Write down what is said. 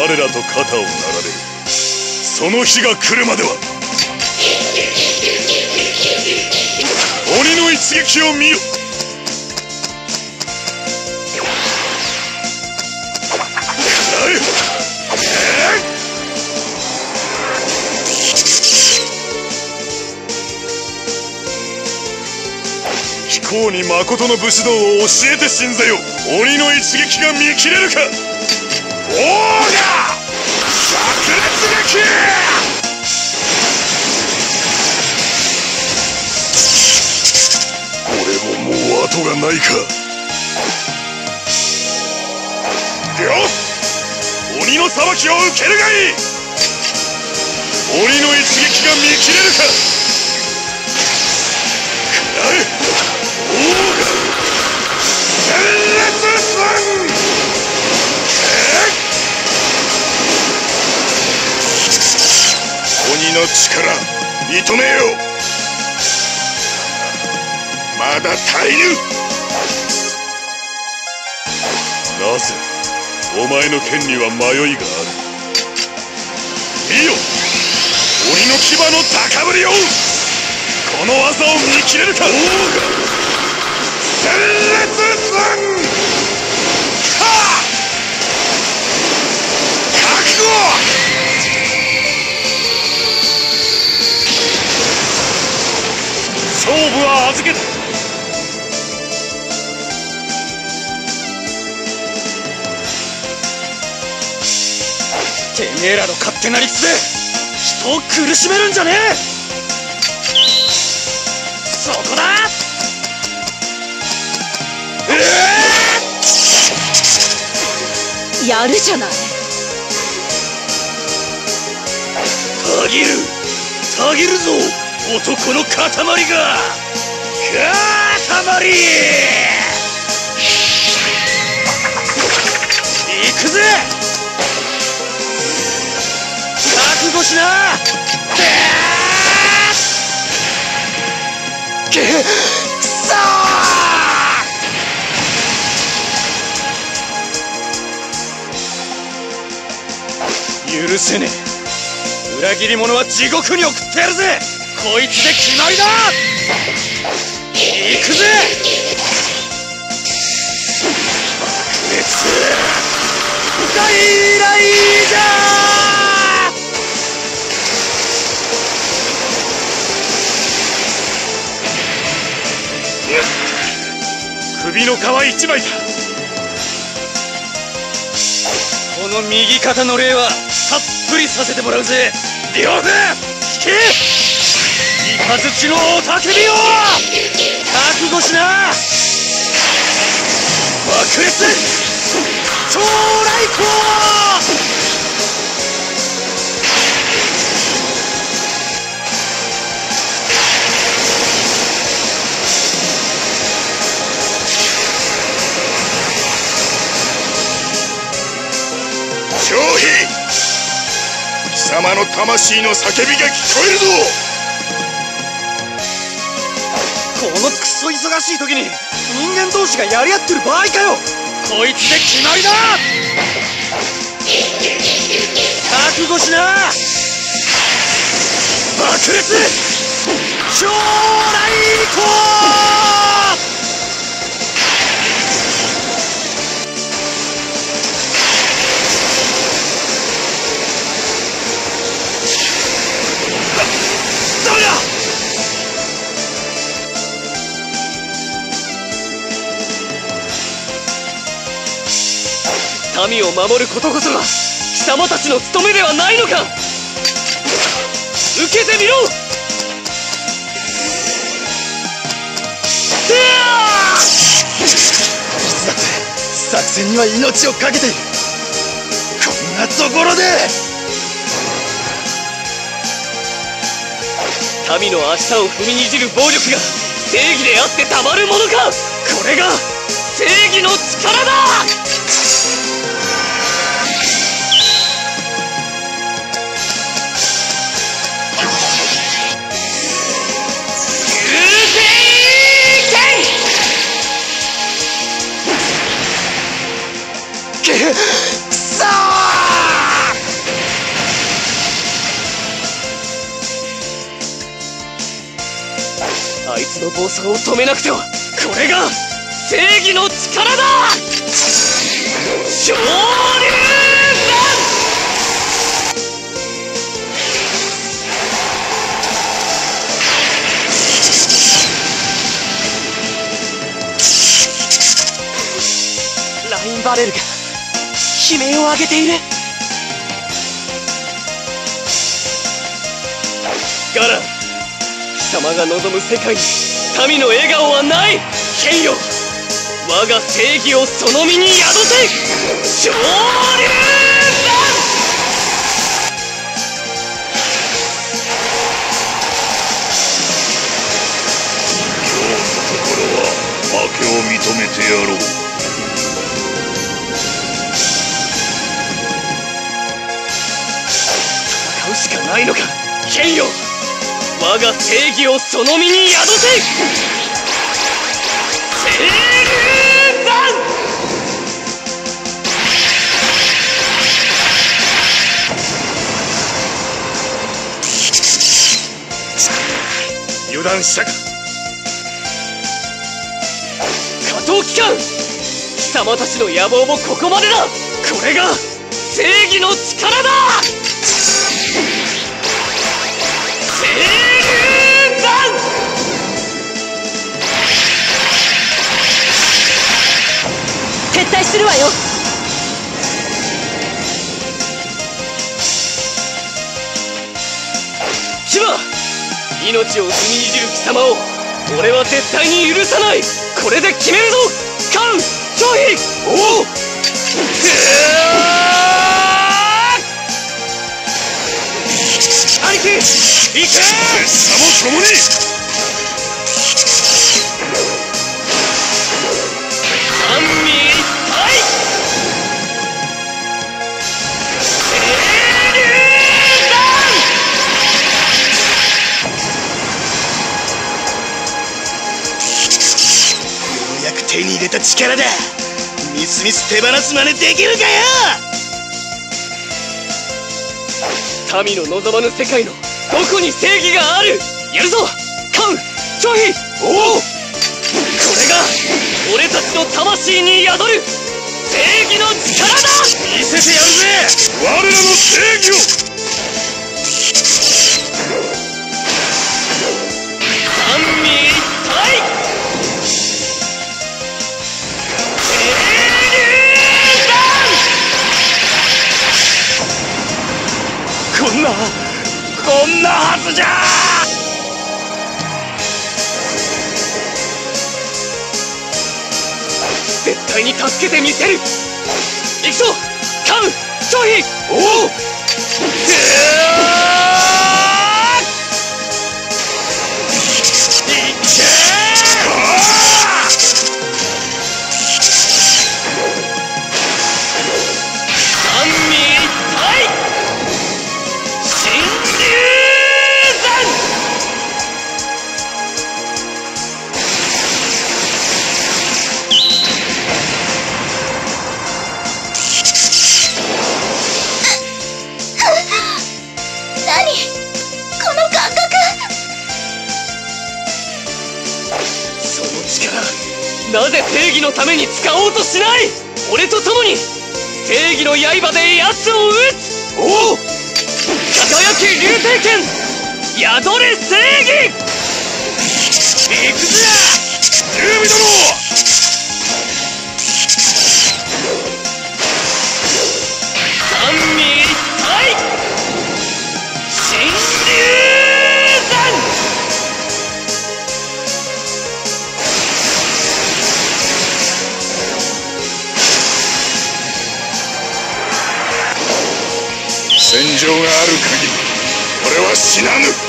我らと肩を並べる。その日が来るまでは鬼の一撃を見よ。貴公に誠の武士道を教えてしんぜよ。鬼の一撃が見切れるか。オーガ炸裂撃。これももう後がないか。よっ、鬼の裁きを受けるがいい。鬼の一撃が見切れるか。食らえオーガ鮮烈寸。鬼の力認めよ。まだ足りぬ。なぜお前の剣には迷いがある。見よ鬼の牙の高ぶりを。この技を見切れるか。オーガ鮮烈寸。はあ覚悟。勝負は預けた。てめえらの勝手な理屈で人を苦しめるんじゃねえ。そこだ。 やるじゃない。 たぎるたぎるぞ男の塊が。塊行くぜ。覚悟しな。くそー。許せねえ。裏切り者は地獄に送ってやるぜ。こいつで決まりだ。行くぜ。爆裂大ライジャー。首の皮一枚だ。この右肩の礼はたっぷりさせてもらうぜ。両夫聞け。雷の雄たけびを覚悟しな。爆裂超来光。張飛、貴様の魂の叫びが聞こえるぞ。このクソ忙しい時に人間同士がやり合ってる場合かよ。こいつで決まりだ。覚悟しな。爆裂超来光。ダメだ。民を守ることこそが貴様たちの務めではないのか。受けてみろ。作戦には命を懸けている。こんなところで民の明日を踏みにじる暴力が正義であってたまるものか。これが正義の力だ。くそー。 暴走を止めなくては。これが正義の力だ。昇竜弾。ラインバレルが悲鳴を上げている。ガラン、貴様が望む世界に民の笑顔はない。剣よ、我が正義をその身に宿せ。昇竜弾。 今日のところは負けを認めてやろう。 戦うしかないのか。剣よ、我が正義をその身に宿せ。正竜弾。 油断したか。 下等機関、貴様たちの野望もここまでだ。これが正義の力だ。正竜弾。撤退するわよ。騎馬、命を踏みにじる貴様を俺は絶対に許さない。これで決めるぞ。カウン・ジョイ。おう。兄貴、行け。 拙者も共に。 三位一体。正竜弾。ようやく手に入れた力だ。みすみす手放す真似できるかよ。民の望まぬ世界のどこに正義がある。やるぞ、カウ・ジョイ。おう。これが俺たちの魂に宿る正義の力だ。見せてやるぜ、 我らの正義を。 三位一体。正竜弾。こんなはずじゃ。絶対に助けてみせる。行くぞ、カウ・ジョイ。おう。なぜ正義のために使おうとしない。俺と共に正義の刃で奴を撃つ。おう。輝き流星剣、宿れ正義。行くぜ、 劉備殿。 三位一体。神竜弾。 戦場がある限り俺は死なぬ。